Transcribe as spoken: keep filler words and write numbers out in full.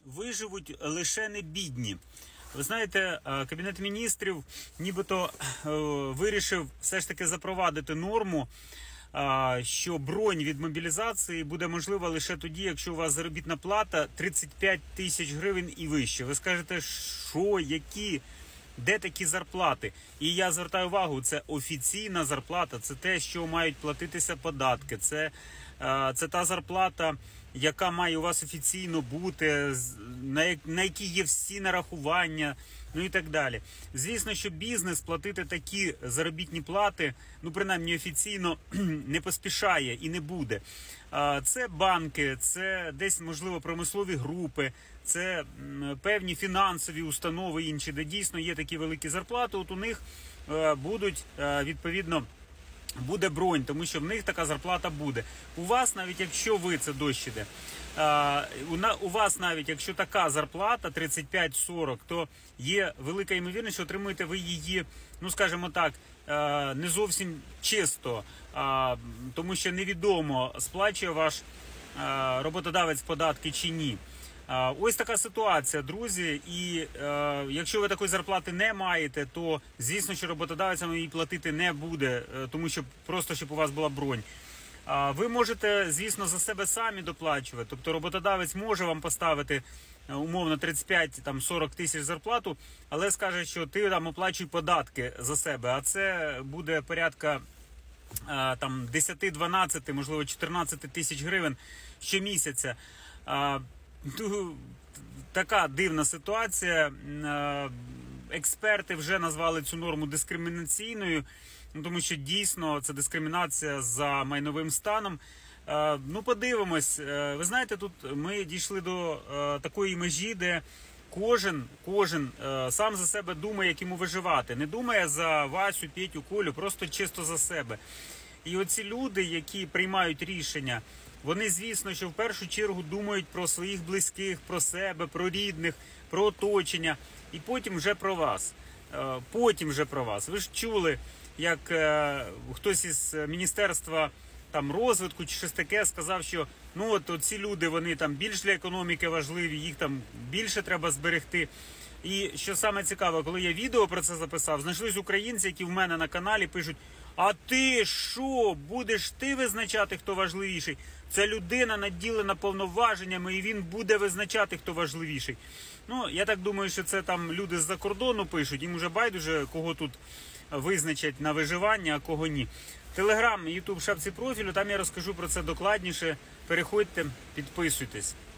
виживуть лише не бідні. Ви знаєте, Кабінет міністрів нібито вирішив все ж таки запровадити норму, що бронь від мобілізації буде можлива лише тоді, якщо у вас заробітна плата тридцять п'ять тисяч гривень і вище. Ви скажете, що, які, де такі зарплати? І я звертаю увагу, це офіційна зарплата, це те, що мають платитися податки, це, це та зарплата, яка має у вас офіційно бути, на якій є всі нарахування, ну і так далі. Звісно, що бізнес платити такі заробітні плати, ну принаймні офіційно, не поспішає і не буде. Це банки, це десь, можливо, промислові групи, це певні фінансові установи інші, де дійсно є такі великі зарплати, от у них будуть, відповідно, буде бронь, тому що в них така зарплата буде. У вас, навіть якщо ви, це дощ іде, у вас навіть якщо така зарплата тридцять п'ять сорок, то є велика ймовірність, що отримуєте ви її, ну скажімо так, не зовсім чисто, тому що невідомо, сплачує ваш роботодавець податки чи ні. Ось така ситуація, друзі, і е, якщо ви такої зарплати не маєте, то звісно, що роботодавець вам її платити не буде, тому що просто, щоб у вас була бронь. А ви можете, звісно, за себе самі доплачувати, тобто роботодавець може вам поставити умовно тридцять п'ять сорок тисяч зарплату, але скаже, що ти там оплачуй податки за себе, а це буде порядка е, там десять-дванадцять, можливо чотирнадцять тисяч гривень щомісяця. Е, Така дивна ситуація. Експерти вже назвали цю норму дискримінаційною, тому що дійсно це дискримінація за майновим станом. Ну, подивимось. Ви знаєте, тут ми дійшли до такої межі, де кожен, кожен сам за себе думає, як йому виживати. Не думає за Васю, Петю, Колю, просто чисто за себе. І оці люди, які приймають рішення, вони, звісно, що в першу чергу думають про своїх близьких, про себе, про рідних, про оточення. І потім вже про вас. Потім вже про вас. Ви ж чули, як хтось із Міністерства там, розвитку чи щось таке сказав, що ну от ці люди, вони там більш для економіки важливі, їх там більше треба зберегти. І що саме цікаве, коли я відео про це записав, знайшлись українці, які в мене на каналі пишуть: а ти що, будеш ти визначати, хто важливіший? Ця людина наділена повноваженнями, і він буде визначати, хто важливіший. Ну, я так думаю, що це там люди з-за кордону пишуть, їм уже байдуже, кого тут визначать на виживання, а кого ні. Телеграм, Ютуб, шапці профілю, там я розкажу про це докладніше. Переходьте, підписуйтесь.